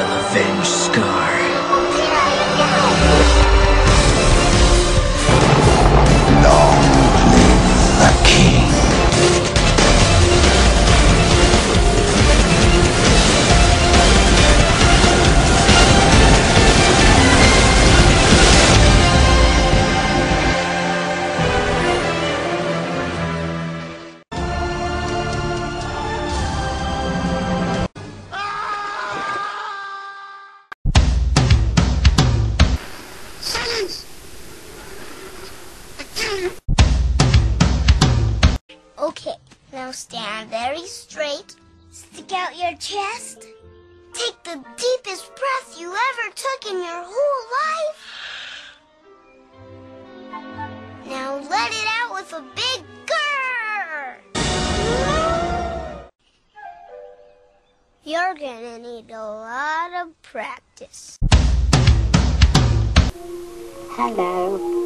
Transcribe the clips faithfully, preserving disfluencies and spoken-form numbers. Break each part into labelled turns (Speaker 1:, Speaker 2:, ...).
Speaker 1: will avenge Scar.
Speaker 2: Long live the king.
Speaker 3: Okay, now stand very straight, stick out your chest, take the deepest breath you ever took in your whole life. Now let it out with a big grrr. You're gonna need a lot of practice.
Speaker 4: Hello.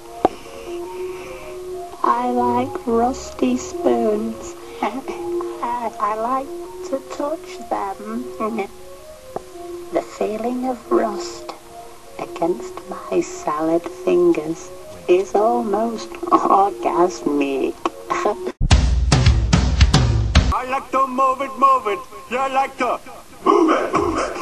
Speaker 4: I like rusty spoons. I, I like to touch them. The feeling of rust against my salad fingers is almost orgasmic.
Speaker 5: I like to move it, move it. You like to move it, move it.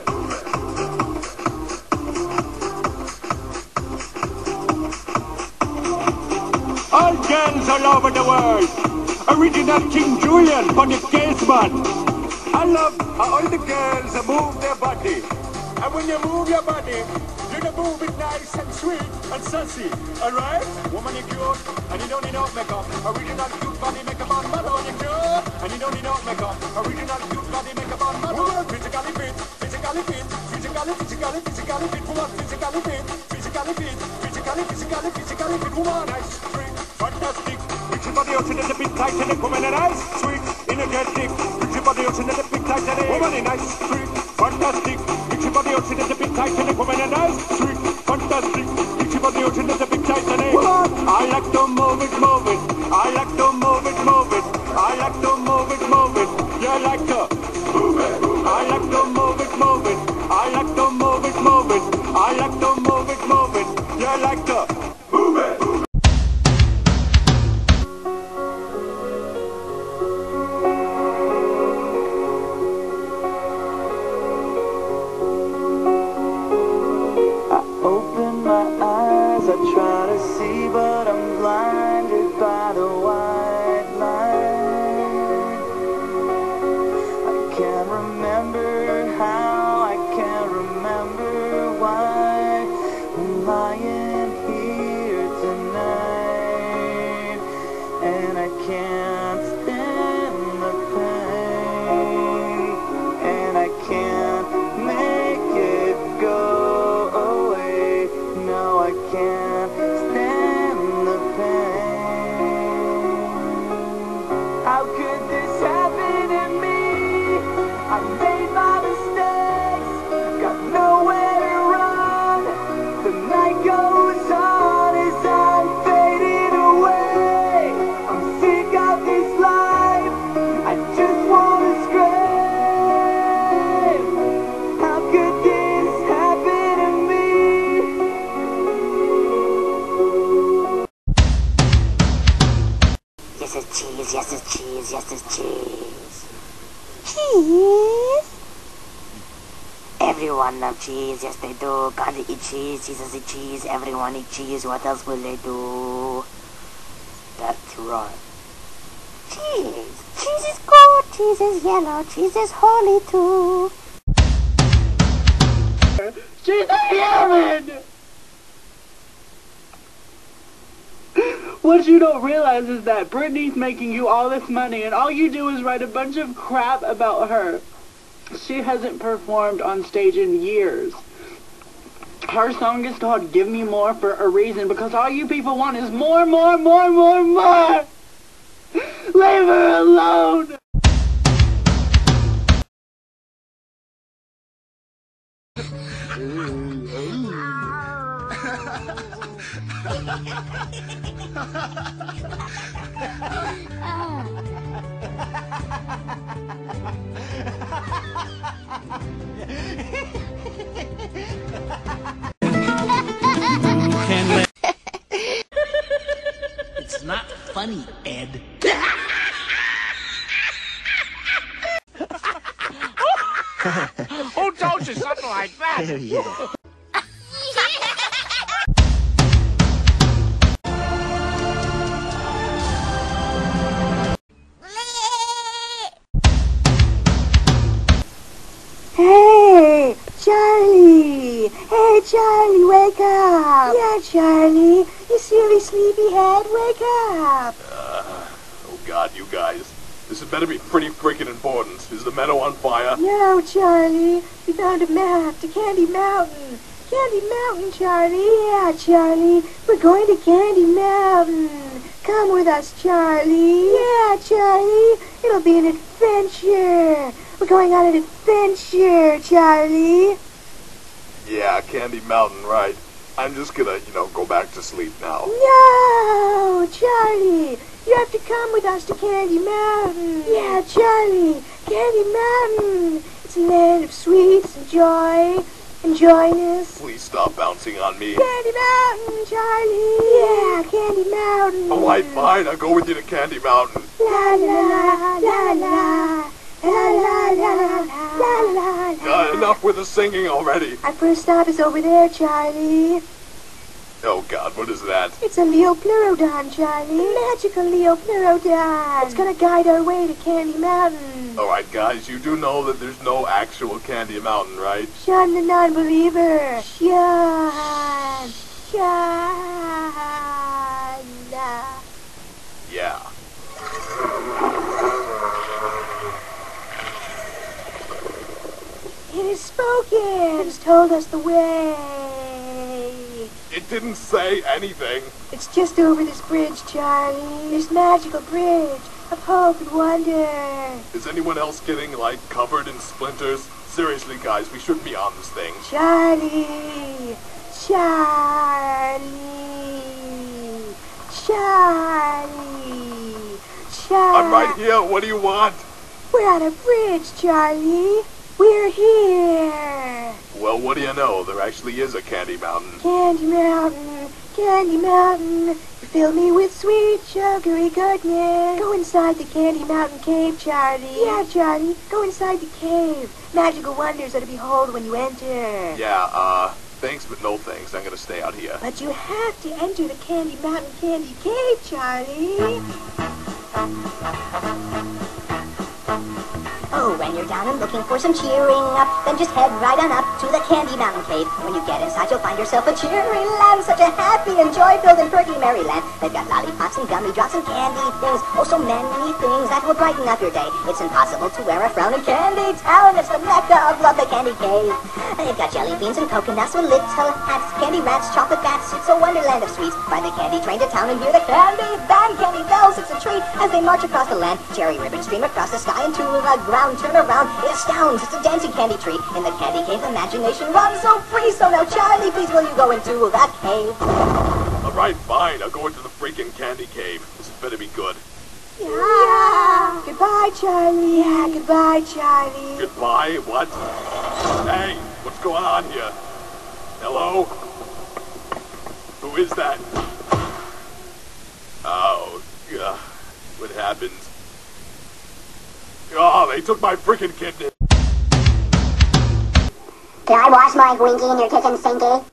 Speaker 5: All girls all over the world. Original King Julian on the casement. I love how all the girls move their body. And when you move your body, you move it nice and sweet and sassy. Alright? Woman, you cute. And you don't need no makeup. Original cute body makeup on model. You cute. And you don't need no makeup. Original cute body makeup on model. Physically fit. Physically fit. Physically, physically, physically fit. Woman, physically fit. Physically fit. Physically, physically, physically fit. Woman, nice. Fantastic. Put your body out in the big tight and the woman and nice, sweet, energetic. Put your body out in the big tight and the woman and nice, sweet, fantastic. Put your body out in the big tight and the woman and nice, sweet, fantastic. Put your body out in the big tight and the woman. I like to move it, move it. I like to move it, move it. I like to move it, move it. You like to move it. I like to move it, move it. I like to move it, move it. I like to move it, move it. You like to move it.
Speaker 6: I try to see, but I'm blinded by the white light. I can't remember how, I can't remember why I'm lying here tonight, and I can't stand the pain, and I can't make it go away. No, I can't stand the pain. How could this happen to me? I made my mistakes, got nowhere to run. The night goes on as I'm fading away. I'm sick of this life, I just want to scream. How could this happen to me?
Speaker 4: Yes, it's cheese, yes, it's cheese, yes, it's cheese. Cheese? Everyone loves cheese, yes they do. Gotta eat cheese, Jesus eat cheese, everyone eat cheese, what else will they do? That's right. Cheese! Cheese is good, cheese is yellow, cheese is holy too.
Speaker 6: She's a human! What you don't realize is that Britney's making you all this money and all you do is write a bunch of crap about her. She hasn't performed on stage in years. Her song is called Give Me More for a reason, because all you people want is more, more, more, more, more! Leave her alone!
Speaker 5: Who told you something like that?
Speaker 2: Yeah.
Speaker 4: Hey, Charlie! Hey, Charlie, wake up! Yeah, Charlie, you silly sleepyhead, wake up!
Speaker 5: Uh, oh God, you guys. This had better be pretty freaking important. Is the meadow on fire?
Speaker 4: No, Charlie, we found a map to Candy Mountain. Candy Mountain, Charlie. Yeah, Charlie, we're going to Candy Mountain. Come with us, Charlie. Yeah, Charlie, it'll be an adventure. We're going on an adventure, Charlie.
Speaker 5: Yeah, Candy Mountain, right. I'm just gonna, you know, go back to sleep now.
Speaker 4: No, Charlie, you have to come with us to Candy Mountain. Yeah, Charlie, Candy Mountain. It's a land of sweets and joy and joyness.
Speaker 5: Please stop bouncing on me.
Speaker 4: Candy Mountain, Charlie. Yeah, Candy Mountain.
Speaker 5: All right, fine. I'll go with you to Candy Mountain.
Speaker 4: La la la la. La la la la la la la.
Speaker 5: Uh, enough with the singing already.
Speaker 4: Our first stop is over there, Charlie.
Speaker 5: Oh God, what is that?
Speaker 4: It's a Leopleurodon, Charlie. A magical Leopleurodon. It's gonna guide our way to Candy Mountain.
Speaker 5: All right, guys, you do know that there's no actual Candy Mountain, right?
Speaker 4: Sean the non-believer. Sean. Sean.
Speaker 5: Yeah.
Speaker 4: It has spoken. It has told us the way.
Speaker 5: It didn't say anything.
Speaker 4: It's just over this bridge, Charlie. This magical bridge of hope and wonder.
Speaker 5: Is anyone else getting, like, covered in splinters? Seriously, guys, we shouldn't be on this thing.
Speaker 4: Charlie. Charlie. Charlie. Charlie.
Speaker 5: I'm right here. What do you want?
Speaker 4: We're on a bridge, Charlie. We're here.
Speaker 5: Well, what do you know? There actually is a Candy Mountain.
Speaker 4: Candy Mountain, Candy Mountain, you fill me with sweet, sugary goodness. Go inside the Candy Mountain cave, Charlie. Yeah, Charlie, go inside the cave. Magical wonders are to behold when you enter.
Speaker 5: Yeah, uh, thanks, but no thanks. I'm gonna stay out here.
Speaker 4: But you have to enter the Candy Mountain Candy Cave, Charlie.
Speaker 1: Oh, when you're down and looking for some cheering up, then just head right on up to the Candy Mountain Cave. When you get inside, you'll find yourself a cheery land, such a happy and joy-filled and perky merry land. They've got lollipops and gummy drops and candy things, oh, so many things that will brighten up your day. It's impossible to wear a frown in Candy Town. It's the mecca of love, the Candy Cave. They've got jelly beans and coconuts with little hats, candy rats, chocolate bats. It's a wonderland of sweets. Ride the candy train to town and hear the candy band, candy bells. It's a treat as they march across the land. Cherry ribbons stream across the sky into the ground. Turn around, it astounds, it's a dancing candy tree. In the Candy Cave, imagination runs so free. So now, Charlie, please will you go into that cave?
Speaker 5: All right, fine. I'll go into the freaking Candy Cave. This had better be good.
Speaker 4: Yeah. yeah. Goodbye, Charlie. Yeah, goodbye, Charlie.
Speaker 5: Goodbye? What? Hey, what's going on here? Hello? Who is that? Oh, God. What happened? Oh, they took my freaking kidney.
Speaker 3: Can I wash my Winky in your kitchen sinky?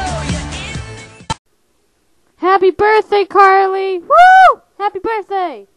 Speaker 7: Happy birthday, Carly! Woo! Happy birthday!